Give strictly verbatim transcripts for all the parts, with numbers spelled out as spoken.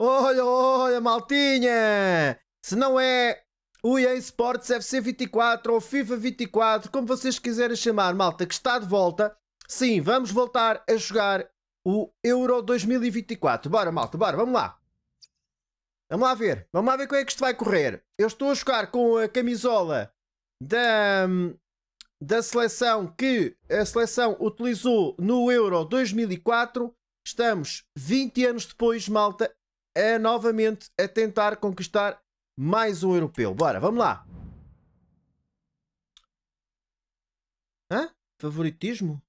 Olha, olha, maltinha! Se não é o E A Sports F C vinte e quatro ou FIFA vinte e quatro, como vocês quiserem chamar, malta, que está de volta, sim, vamos voltar a jogar o Euro dois mil e vinte e quatro. Bora, malta, bora, vamos lá. Vamos lá ver, vamos lá ver como é que isto vai correr. Eu estou a jogar com a camisola da, da seleção que a seleção utilizou no Euro dois mil e quatro. Estamos vinte anos depois, malta, a novamente a tentar conquistar mais um europeu. Bora, vamos lá. Hã? Favoritismo?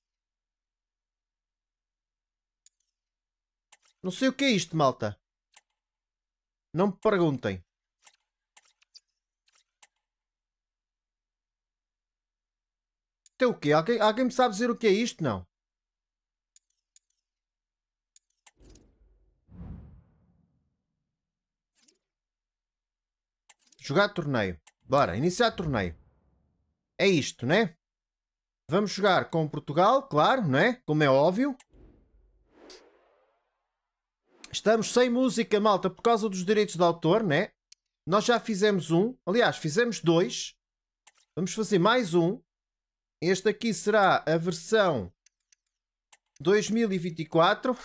Não sei o que é isto, malta. Não me perguntem. Isto é o quê? Alguém, alguém me sabe dizer o que é isto? Não. Jogar torneio. Bora, iniciar torneio. É isto, né? Vamos jogar com Portugal, claro, né? Como é óbvio. Estamos sem música, malta, por causa dos direitos de autor, né? Nós já fizemos um. Aliás, fizemos dois. Vamos fazer mais um. Este aqui será a versão dois mil e vinte e quatro.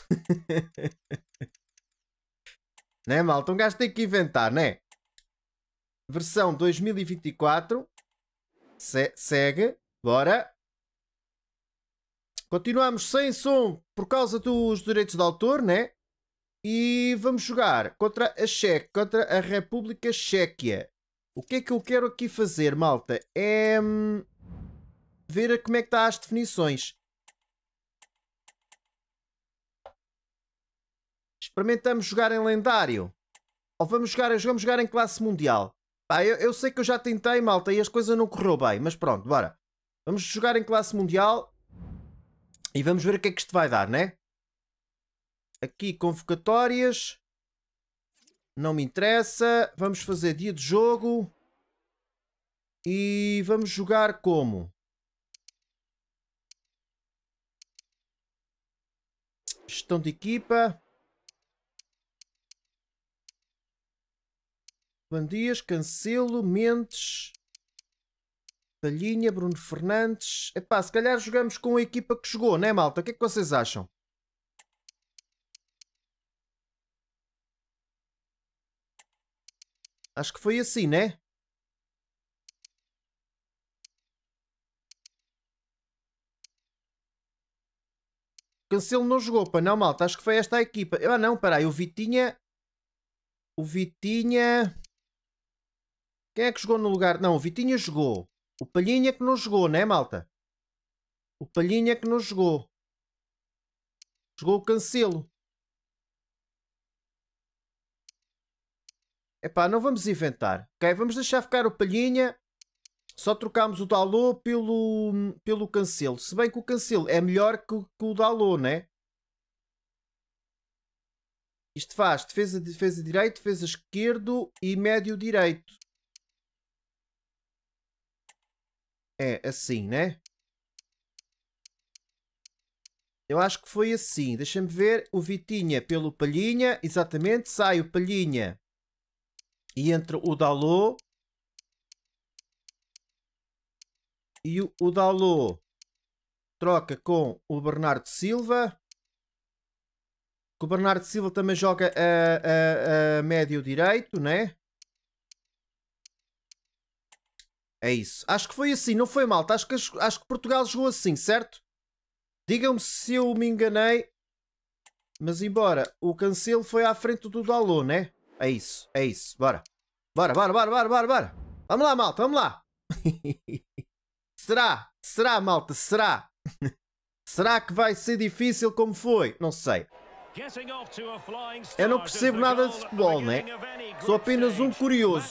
Né, malta? Um gajo tem que inventar, né? Versão dois mil e vinte e quatro. Se segue. Bora. Continuamos sem som por causa dos direitos de autor, né? E vamos jogar contra a Chequia, contra a República Chequia. O que é que eu quero aqui fazer, malta? É hum, ver como é que está as definições. Experimentamos jogar em lendário. Ou vamos jogar, vamos jogar em classe mundial. Pá, eu, eu sei que eu já tentei, malta, e as coisas não correu bem. Mas pronto, bora. Vamos jogar em classe mundial. E vamos ver o que é que isto vai dar, né? Aqui, convocatórias. Não me interessa. Vamos fazer dia de jogo. E vamos jogar como? Gestão de equipa. Bandias, Cancelo, Mendes, Palhinha, Bruno Fernandes. Epá, se calhar jogamos com a equipa que jogou, né, malta? O que é que vocês acham? Acho que foi assim, né? Cancelo não jogou, pá, não, malta. Acho que foi esta a equipa. Ah, não, peraí. O Vitinha... O Vitinha... Quem é que jogou no lugar? Não, o Vitinha jogou. O Palhinha que não jogou, né, malta? O Palhinha que não jogou. Jogou o Cancelo. Epá, não vamos inventar. Ok, vamos deixar ficar o Palhinha. Só trocámos o Dalot pelo, pelo Cancelo. Se bem que o Cancelo é melhor que, que o Dalot, né? Isto faz defesa, defesa direito, defesa esquerdo e médio direito. É assim, né? Eu acho que foi assim. Deixa-me ver. O Vitinha pelo Palhinha. Exatamente. Sai o Palhinha. E entra o Dalot. E o, o Dalot troca com o Bernardo Silva. Que o Bernardo Silva também joga a, a, a médio direito, né? É isso. Acho que foi assim, não foi, malta. Acho que, acho que Portugal jogou assim, certo? Digam-me se eu me enganei. Mas embora o Cancelo foi à frente do Dalot, né? É isso, é isso. Bora. Bora, bora, bora, bora, bora, bora. Vamos lá, malta, vamos lá. Será? Será, malta? Será? Será que vai ser difícil como foi? Não sei. Eu não percebo nada de futebol, né? Sou apenas um curioso.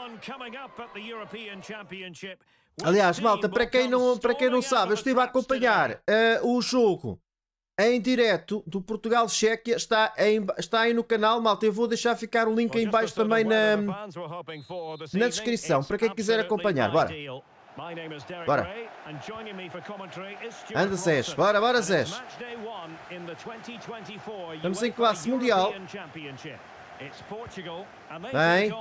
Aliás, malta, para quem não, para quem não sabe, eu estive a acompanhar uh, o jogo em direto do Portugal-Chequia. Está, em, está aí no canal, malta. Eu vou deixar ficar o link aí em baixo também na, na descrição, para quem quiser acompanhar. Bora. Bora. Anda, Zés. Bora, bora, Zés. Estamos em classe mundial. Bem.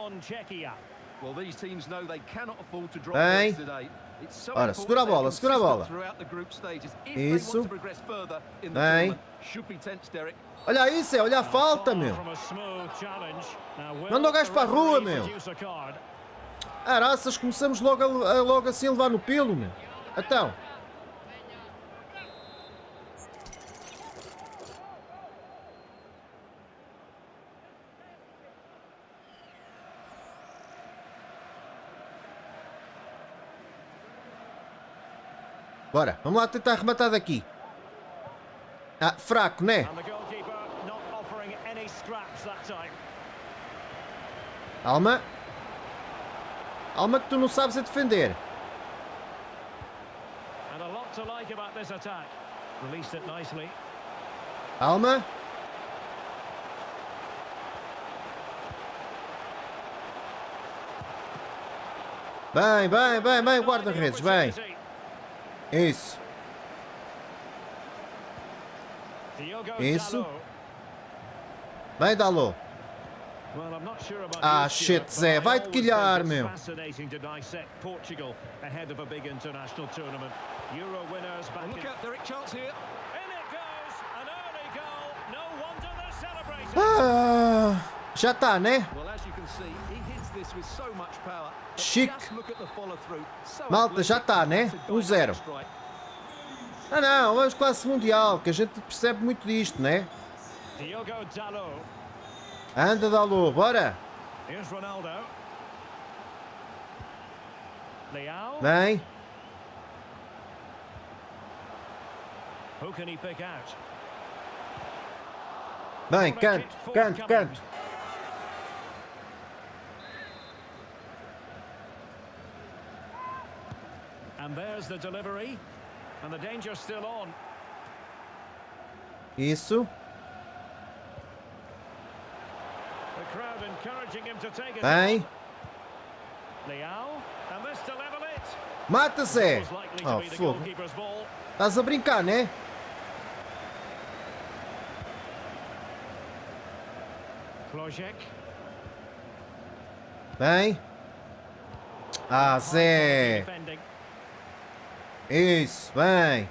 Bem. Ora, segura a bola, segura a bola. Isso. Bem. Olha isso, é, olha a falta, meu. Manda o gajo para a rua, meu. Araças, começamos logo, a, a, logo assim a levar no pelo, meu. Então. Bora, vamos lá tentar arrematar daqui. Ah, fraco, né? Alma. Alma que tu não sabes a defender. Alma. Bem, bem, bem, bem, guarda-redes, bem. Isso. Isso. Bem, Dalot. Ah, shit, Zé, vai-te quilhar, meu. Ah, já está, né? Chique. Malta, já está, né? um zero. Ah, não, vamos classe mundial, que a gente percebe muito disto, né? Anda, Dalot, bora! Bem. Bem, canto, canto, canto. Isso. Bem. Mata-se! Oh, fogo. Estás a brincar, né? Bem. Ah, Zé. Isso, bem.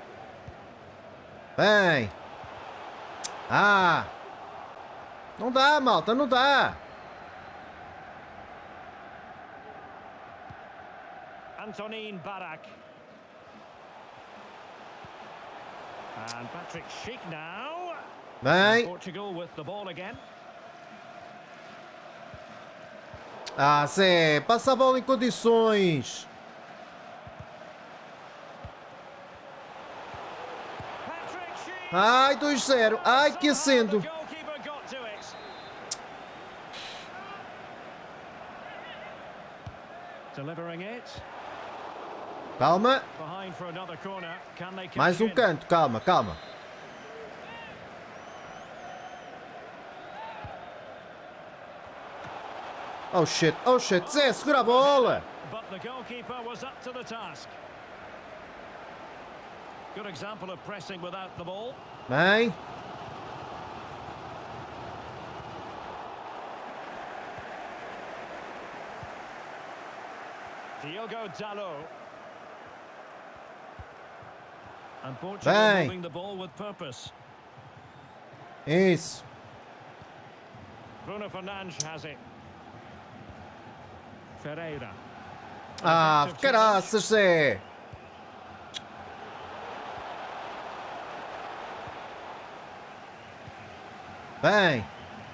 Bem. Ah. Não dá, malta, não dá. Antonin Barak. And Patrick Schick now. Bem. Portugal with the ball again. Ah, Zé, passa a bola em condições. Ai, dois zero. Ai, que acendo. Calma. Mais um canto, calma, calma. Oh shit, oh shit, Zé, segura a bola. Bem. Diogo Dalot. And Portugal moving the ball with purpose. Isso. Bruno Fernandes has it. Ferreira. Ah, caraças, Zé. Bem.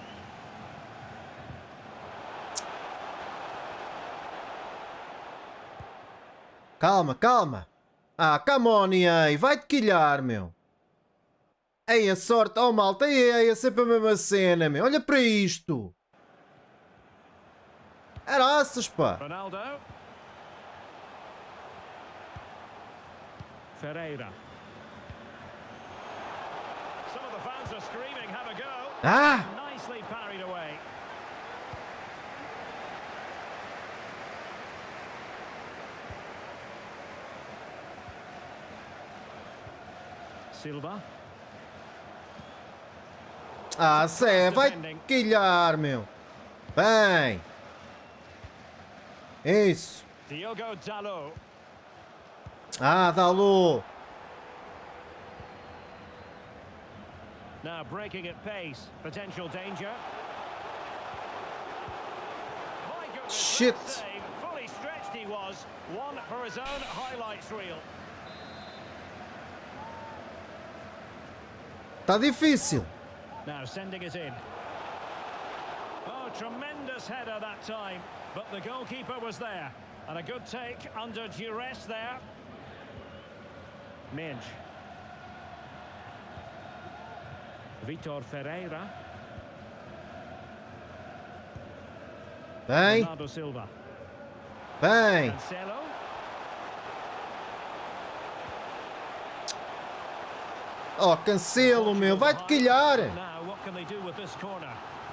Calma, calma. Ah, come on, E A. Vai-te quilhar, meu. Ei, a sorte. Oh, malta. Ei, é sempre a mesma cena, meu. Olha para isto. Araças, pá. Ronaldo. Ferreira. Some of the fans are screaming, have a go. Ah! Nicely parried away. Silva. Ah, Zé, vai quilhar, meu. Bem. Isso. Diogo Dalot. Ah, Dalot. Now breaking at pace. Potential danger. My goodness, Shit. what a save. Fully stretched he was. One for his own highlights reel. Tá difícil. Now sending it in. Oh, tremendous header that time. But the goalkeeper was there. And a good take under duress there. Minge. Vitor Ferreira. Bem. Bernardo Silva. Bem. Cancelo. Oh, Cancelo, meu. Vai-te quilhar. Now what can they do with this corner?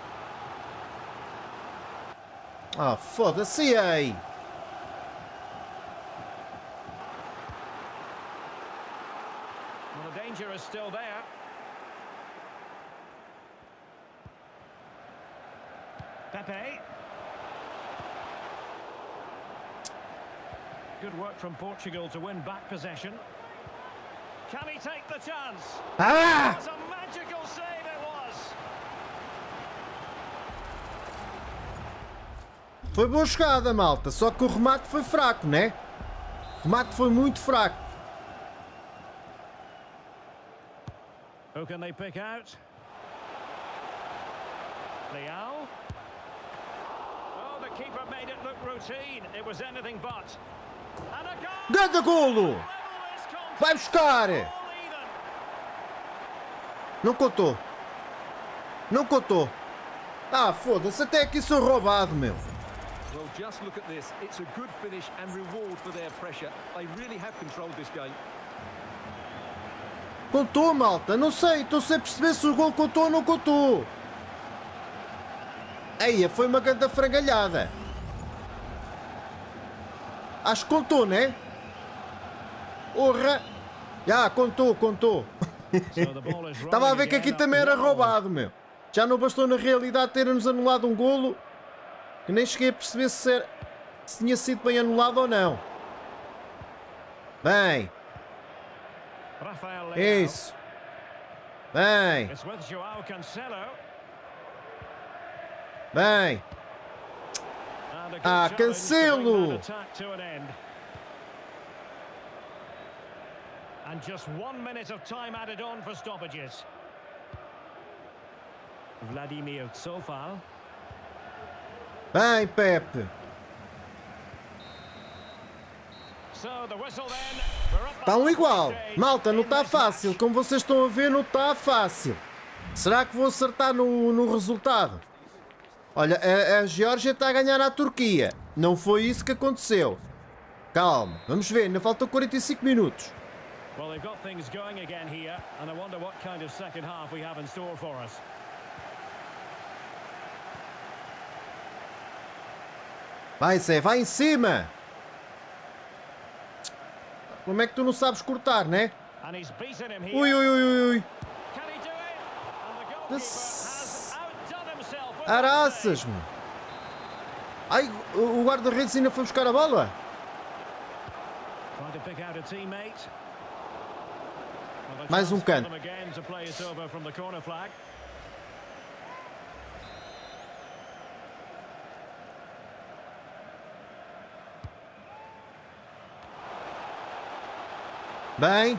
Ah, foda-se aí. Well, the danger is still there. Pepe. Good work from Portugal to win back possession. Can he take the chance? Ah! It was a magical save it was. Foi boa jogada, malta. Só que o remate foi fraco, né? O remate foi muito fraco. Who can they pick out? Leao. Oh, the keeper made it look routine. It was anything but. And a goal! Ganda golo! Level this contest. Vai buscar! All even. Não contou. Não contou. Ah, foda-se. Até aqui sou roubado, meu. Well, just look at this. It's a good finish and reward for their pressure. They really have controlled this game. Contou, malta. Não sei. Estou sem perceber se o gol contou ou não contou. Eia, foi uma grande frangalhada. Acho que contou, né? Orra. Já, contou, contou. So the ball is Estava a rolling ver que aqui again também up era the wall. roubado, meu. Já não bastou na realidade ter-nos anulado um golo, que nem cheguei a perceber se, era, se tinha sido bem anulado ou não. Bem, Rafael Leao. isso. Bem, It's with Joao Cancelo. bem. And a good Ah, challenge to bring Cancelo. that attack to an end. And just one minute of time added on for stoppages. Vladimir Tsofal. Bem, Pepe. So the whistle then. We're up Estão on the igual. stage Malta, não in está this fácil. match. Como vocês estão a ver, não está fácil. Será que vou acertar no, no resultado? Olha, a, a Geórgia está a ganhar à Turquia. Não foi isso que aconteceu. Calma, vamos ver. Ainda faltam quarenta e cinco minutos. Well, they've got things going again here, and I wonder what kind of second half we have in store for us. Vai, Zé, vai em cima. Como é que tu não sabes cortar, né? And he's beaten him here. Ui, ui, ui, ui, ui. Can he do it? And the goalkeeper has outdone himself with that Araças, save. meu. Ai, o o guarda-redes ainda foi buscar a bola. Trying to pick out a teammate. Well, a Mais um chance for canto. them again to play it over from the corner flag. Bem.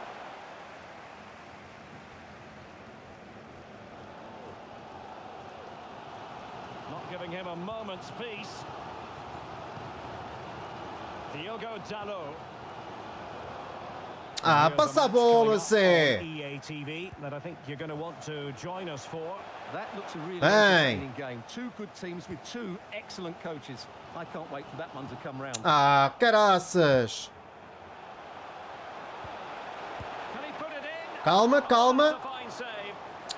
Not giving him a moment's peace. Diogo Dalot. Ah, passa a bola, Zé. E A T V that I think you're going to want to join us for. That looks a really Bang. entertaining game. Two good teams with two excellent coaches. I can't wait for that one to come round. Ah, caraças. Can he put it in? Calma, calma. That's a fine save.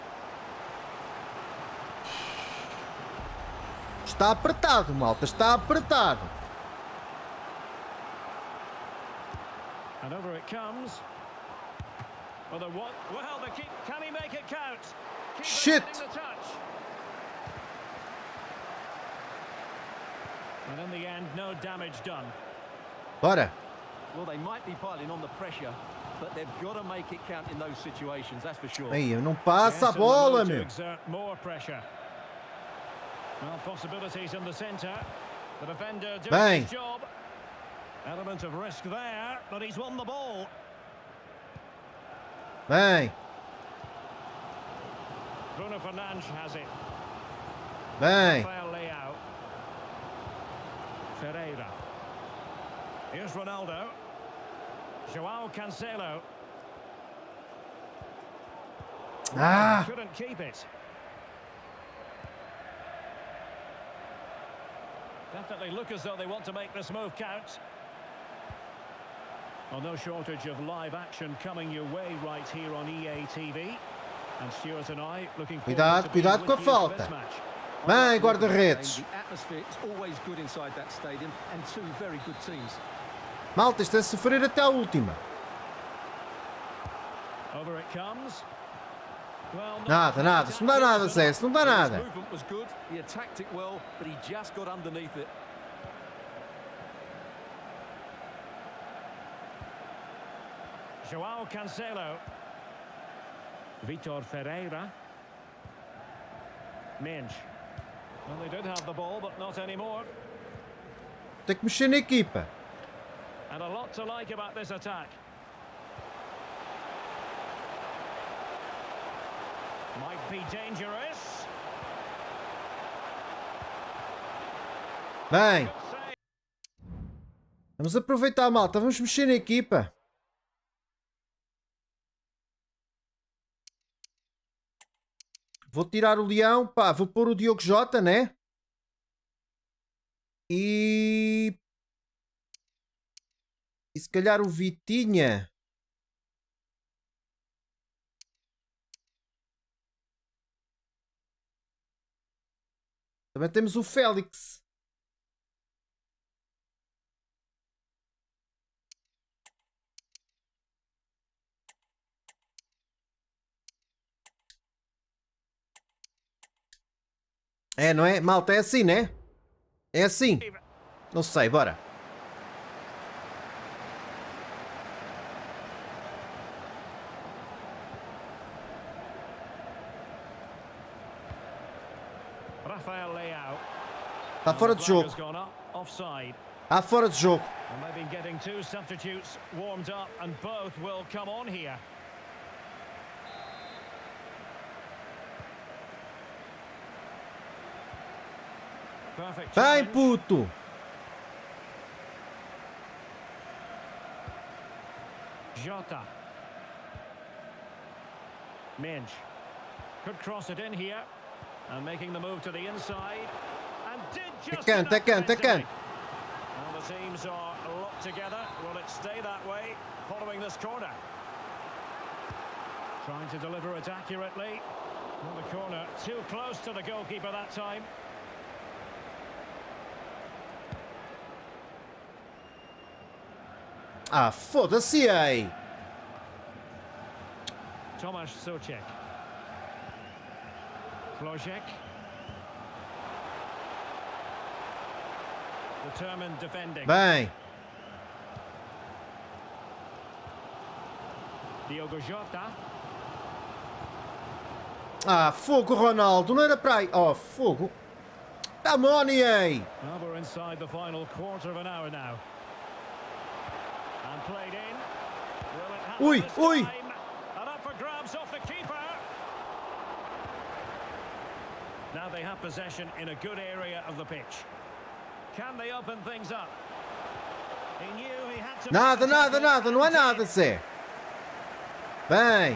Está apertado, malta. Está apertado. And over it comes. Well, the what? Well, the keep. Can he make it count? Keeper Shit. getting the touch. And in the end, no damage done. Bora. Well, they might be piling on the pressure, but they've got to make it count in those situations, that's for sure. Aí, não passa a Yes, and the bola, move to meu. exert more pressure. Well, possibilities in the centre. The defender doing Bem. his job. Element of risk there, but he's won the ball. Bem, Bruno Fernandes has it. bem. Rafael Leao. Ferreira. Here's Ronaldo. João Cancelo. Ah, Couldn't keep it. Definitely look as though they want to make this move count. Well, no shortage of live action coming your way right here on E A T V. And Stuart and I looking forward Cuidado, to being cuidado with com a you for falta. this match. Bem, guarda-redes. The atmosphere is always good inside that stadium, and two very good teams. Malta, isto é sofrer até a última. Over it comes. Well, Nada, nada. Isso não dá nada, Zé. Isso não dá His nada. movement was good, he attacked it well, but he just got underneath it. João Cancelo. Vitor Ferreira. Mendes. Well, they did have the ball, but not anymore. Tem que mexer na equipa. And a lot to like about this attack. Might be dangerous. Bem, Good save. vamos aproveitar, malta. Vamos mexer na equipa. Vou tirar o Leão, pá. Vou pôr o Diogo Jota, né? E... E se calhar o Vitinha. Também temos o Félix. É, não é? Malta, é assim, né? É assim. Não sei, bora. Rafael Leao. Está fora de jogo. Has gone up, offside. Está fora de jogo. And they've been getting two substitutes warmed up, and both will come on here. Perfect Bem, challenge. puto. Jota. Mendes. Could cross it in here. And making the move to the inside. And did just Te canto, te canto, te canto. Well, the teams are locked together. Will it stay that way following this corner? Trying to deliver it accurately. Well, the corner too close to the goalkeeper that time. Ah, foda-se aí. Tomasz Souček. Flojek. Determined defending. Bem. Diogo Jota. Ah, fogo, Ronaldo. Não era para aí. Oh, fogo. Come on, E A. Well, we're inside the final quarter of an hour now. And played in. Will it happen Ui, this ui. time? And up for grabs off the keeper. Now they have possession in a good area of the pitch. Can they open things up? He knew he had to... Nada, nada, nada. Não é nada, Zé. Bem.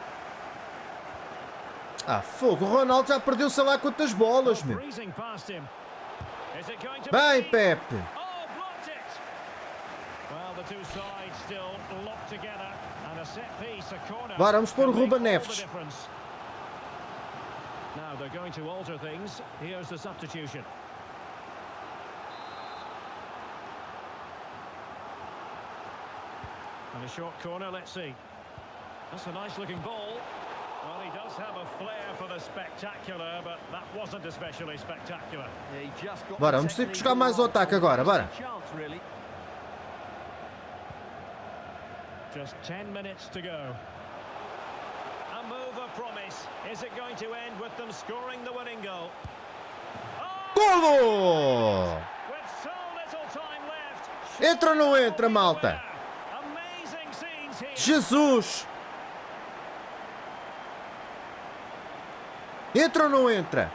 Ah, fogo. O Ronaldo já perdeu sei lá quantas bolas, meu. Breezing past him. Is it going to Bem, be? Pepe. Oh, blocked it. Well, the two sides still locked together, and a set piece, a corner. Bora, vamos pôr o can make Ruben all the Neves. difference. Now they're going to alter things. Here's the substitution. And a short corner, let's see. That's a nice looking ball. Well, he does have a flair for the spectacular, but that wasn't especially spectacular. Yeah, he just got Bora, the vamos ter que technique jogar mais ao right. ataque agora, bora. Chance, really. Just ten minutes to go. A move of promise. Is it going to end with them scoring the winning goal? Golo! With so little time left. Entra ou não entra, malta? Amazing scenes here. Jesus! Entra ou não entra?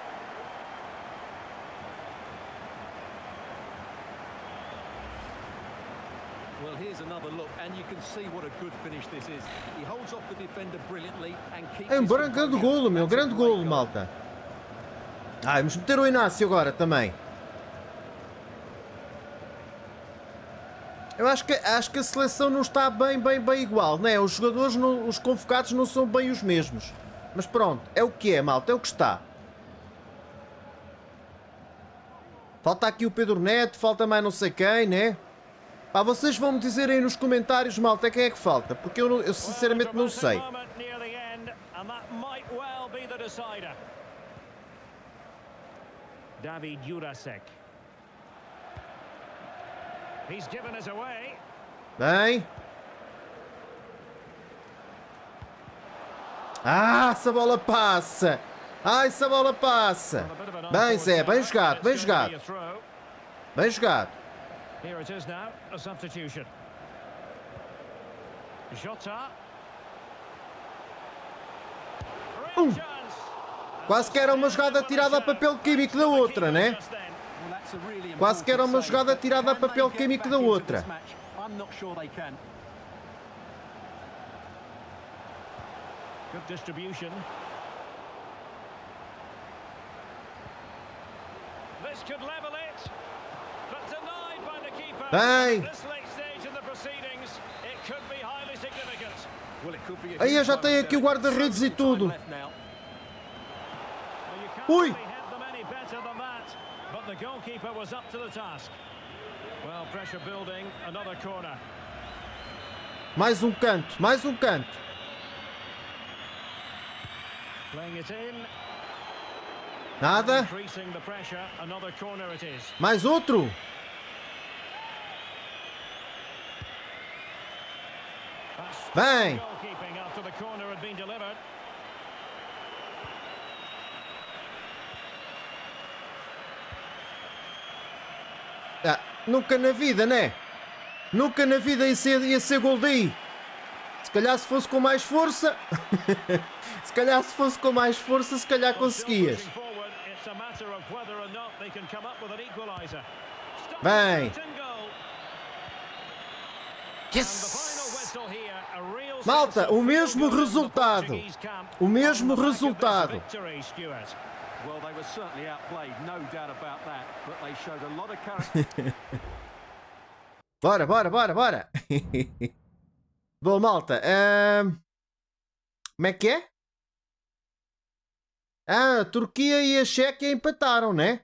Well, here's another look, and you can see what a good finish this is. He holds off the defender brilliantly and keeps É um his grande composure. golo, meu. That's a Grande great golo, goal. malta. Ah, vamos meter o Inácio agora também. Eu acho que, acho que a seleção não está bem, bem, bem igual, né? Os jogadores, não, os convocados não são bem os mesmos. Mas pronto, é o que é, malta, é o que está. Falta aqui o Pedro Neto, falta mais não sei quem, né? Pá, vocês vão me dizer aí nos comentários, malta, quem é que falta? Porque eu, não- eu sinceramente não sei. David Jurasek. He's given us away. Bem. Ah, essa bola passa. Ah, essa bola passa. Bem, Zé, bem jogado, bem jogado. Bem jogado. Here it is now, a substitution. Jota. Um. Quase que era uma jogada tirada a papel químico da outra, né? Well, that's a really Quase que era uma important jogada save. tirada a Can papel they get químico back da into outra. this match? I'm not sure they can. Good distribution. This could level it, but denied by the keeper. Bem. This late stage in the proceedings, it could be highly significant. Well, it could be a Aí eu huge já one, tenho aqui o Derek. guarda-redes e So little tudo. time left now. Well, you can't Ui. really hit them any better than that, but the goalkeeper was up to the task. Well, pressure building, another corner. Mais um canto, mais um canto. Playing it in, Nada. increasing the pressure, another corner it is. Mais outro. That's Bem. goalkeeping after the corner had been delivered. Ah, nunca na vida, né? Nunca na vida ia ser, ia ser gol daí. Se calhar se fosse com mais força. Se calhar se fosse com mais força, se calhar conseguias. Still pushing forward, it's a matter of whether or not they can come up with an equaliser. Stop Bem. it and goal. And the final Yes! whistle here, a real Malta, sense of o mesmo feel-good in the resultado. Portuguese camp O mesmo on the back of this resultado. victory, Stuart. Well, they were certainly outplayed, no doubt about that. But they showed a lot of character. Bora, bora, bora, bora. Bom, malta. ahm, Como é que é? Ah, a Turquia e a Chequia empataram, né?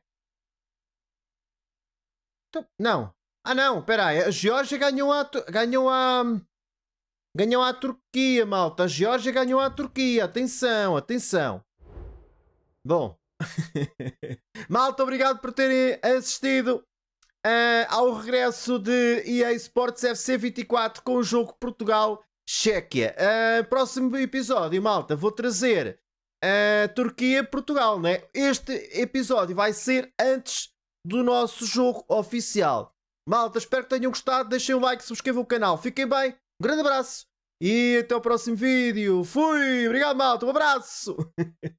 Então, não. Ah, não, espera aí. A Geórgia ganhou a... Tu- Ganhou a... Ganhou a Turquia, malta. A Geórgia ganhou a Turquia. Atenção, atenção. Bom. Malta, obrigado por terem assistido ah, ao regresso de E A Sports F C vinte e quatro com o jogo Portugal-Chequia. Ah, próximo episódio, malta, vou trazer a Turquia-Portugal, né? Este episódio vai ser antes do nosso jogo oficial. Malta, espero que tenham gostado. Deixem um like, subscrevam o canal. Fiquem bem. Um grande abraço. E até o próximo vídeo. Fui. Obrigado, malta. Um abraço.